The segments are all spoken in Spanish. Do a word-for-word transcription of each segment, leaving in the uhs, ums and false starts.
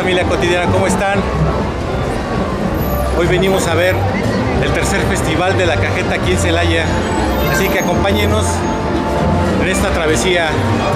familia cotidiana, ¿cómo están? Hoy venimos a ver el tercer festival de la cajeta aquí en Celaya, así que acompáñenos en esta travesía.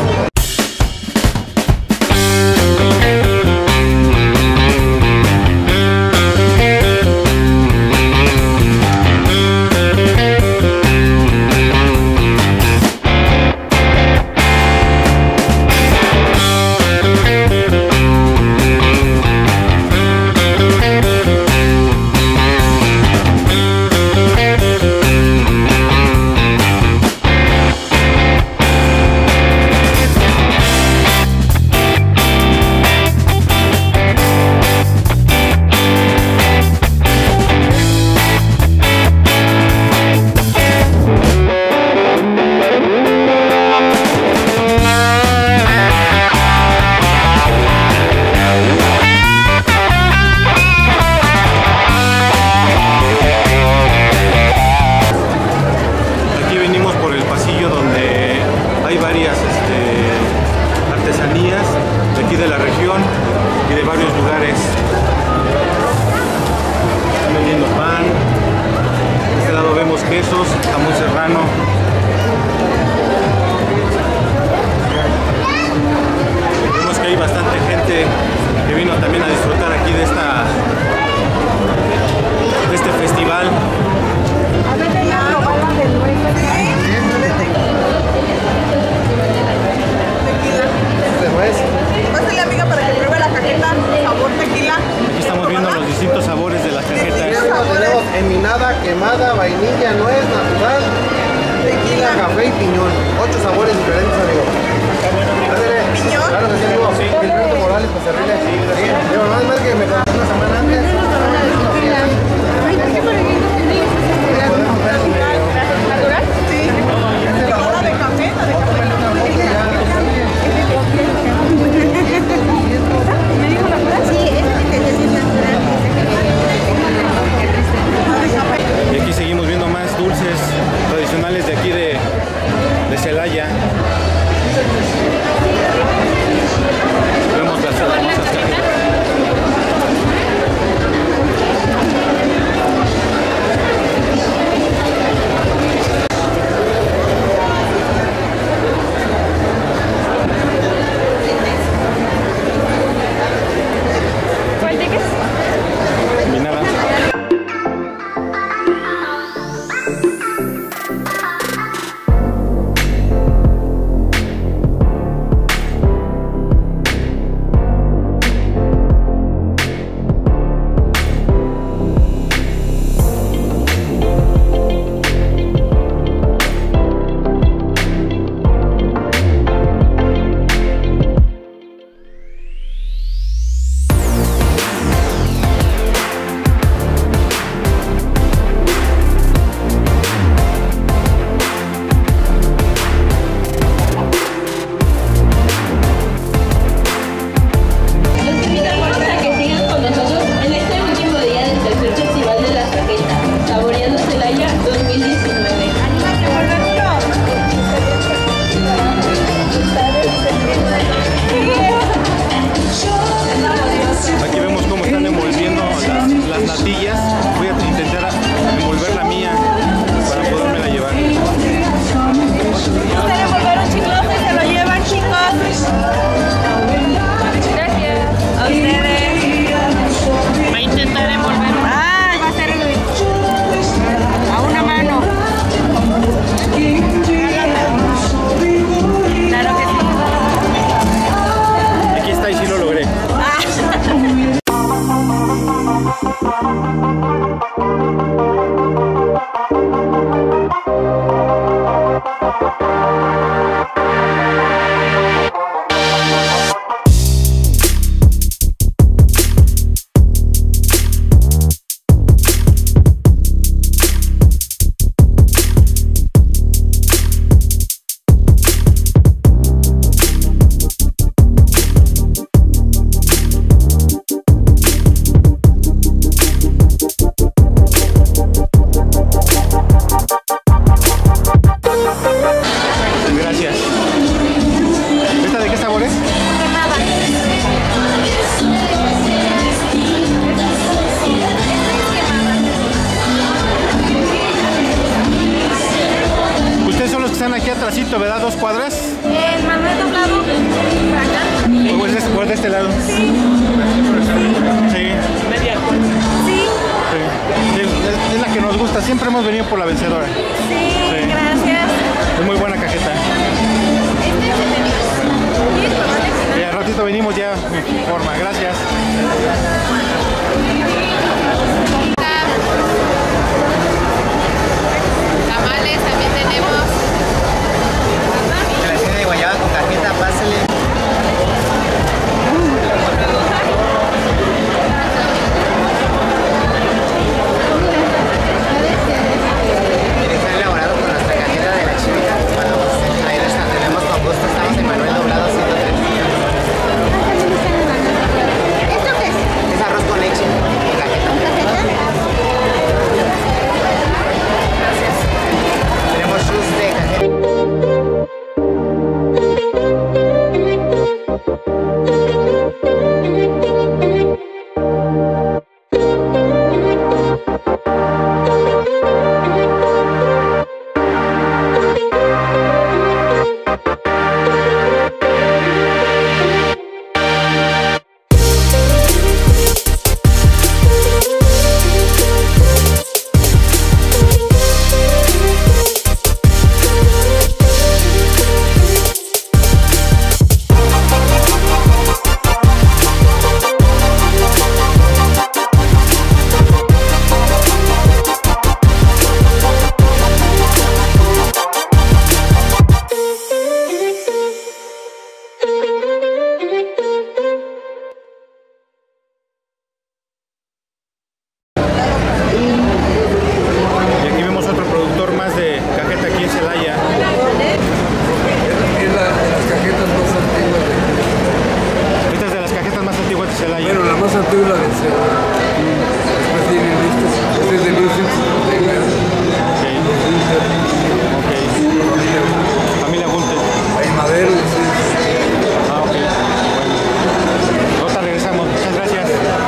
De aquí de la región y de varios lugares. Están vendiendo pan. De este lado vemos quesos, jamón serrano. Vemos que hay bastante gente que vino también a disfrutar aquí de esta de este festival. Pásale, amiga, para que pruebe la cajeta sabor tequila. Aquí estamos viendo los distintos sabores de las cajetas. Tenemos eminada, quemada, vainilla, nuez, natural, tequila, café y piñón. Ocho sabores diferentes, amigo. ¿Piñón? Claro que sí, amigo. Sí. Gilberto Morales, pues servirle. Sí, yo más mal que me contó una semana antes. ¿Natural? Sí. La de café, la de café. Y aquí seguimos viendo más dulces tradicionales de aquí de, de Celaya. Rosito, ¿verdad? ¿Dos cuadras? El Manuel Doblado, por acá. Pues de, pues de este lado. Sí. Sí. Media. Sí. Sí. Sí, es, es la que nos gusta. Siempre hemos venido por la vencedora. Sí, Sí. gracias. Es muy buena cajeta. Este es entretenido. Sí, probable que Y al ratito venimos ya en forma. Gracias. tamales también tenemos. Gelatina de guayaba con cajeta, pásale. Está elaborado con nuestra cajeta de la chivita. Bueno, ahí la tenemos con gusto. Estamos en Manuel Doblado ciento tres. ¿Esto qué es? Es arroz con leche y cajeta. Tenemos shoes de cajeta. Y aquí vemos otro productor más de cajeta aquí en Celaya. Es la de las cajetas más antiguas de Esta es de las cajetas más antiguas de Celaya. Bueno, la más antigua es la de Cero. Después tienen listas. Este es de mil novecientos cincuenta y nueve. Ok. Familia Gunter. Hay madero. Ah, ok. Bueno. Ahorita regresamos. Muchas gracias.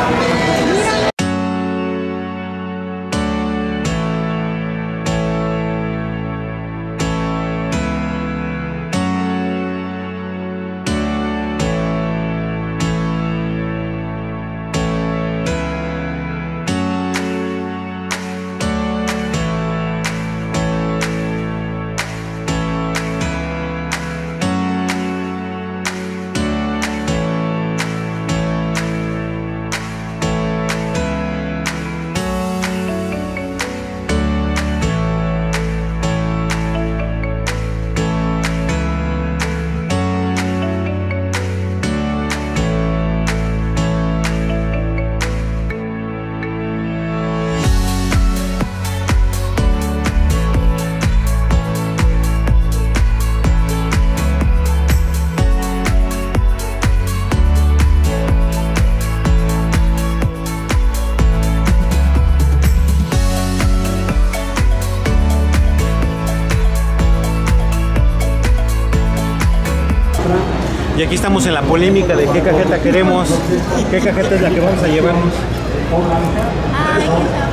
Y aquí estamos en la polémica de qué cajeta queremos, qué cajeta es la que vamos a llevarnos. Ay,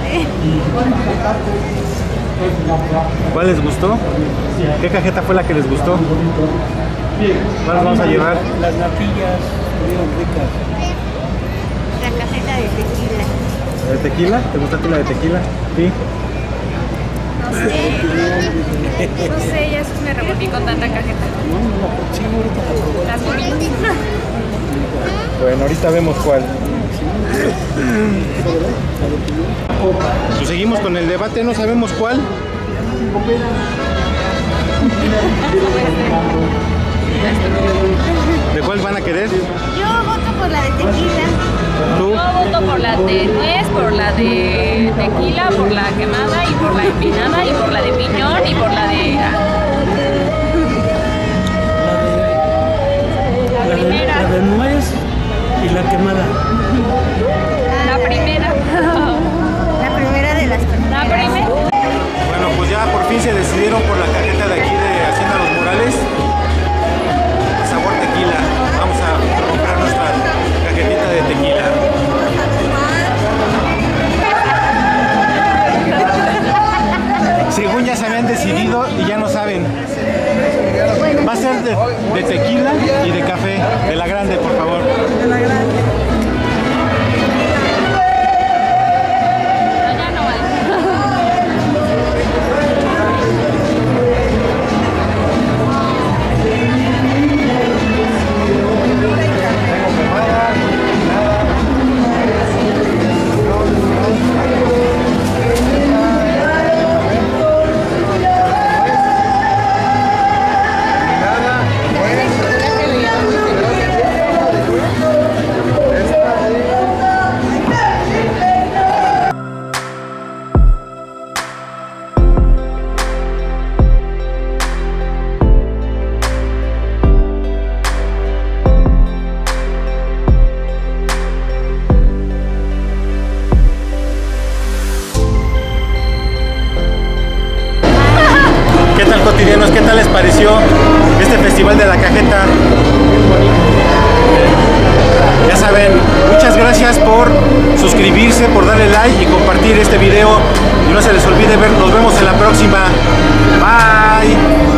¿Cuál les gustó? ¿Qué cajeta fue la que les gustó? ¿Cuál nos vamos a llevar? Las natillas estuvieron ricas. la cajeta de tequila. ¿De tequila? ¿Te gusta a ti la de tequila? Sí. No sé. No sé, ya me revolví con tanta cajeta. Las comí. Bueno, ahorita vemos cuál. Pues seguimos con el debate, no sabemos cuál. ¿De cuál van a querer? Yo voto por la de tequila. ¿Tú? Yo voto por la de nuez, por la de tequila, por la quemada y por la empinada y por la de piñón y por la de... La La de, primera. la de nuez y la quemada. La primera. La primera de las La primeras. primera. Bueno, pues ya por fin se decidieron por la cajeta de aquí de Hacienda Los Morales. Sabor tequila. Vamos a comprar nuestra cajetita de tequila. Según ya se habían decidido y ya no saben. qué tal les pareció este festival de la cajeta. Ya saben, muchas gracias por suscribirse, por darle like y compartir este video. Y no se les olvide ver, nos vemos en la próxima. Bye.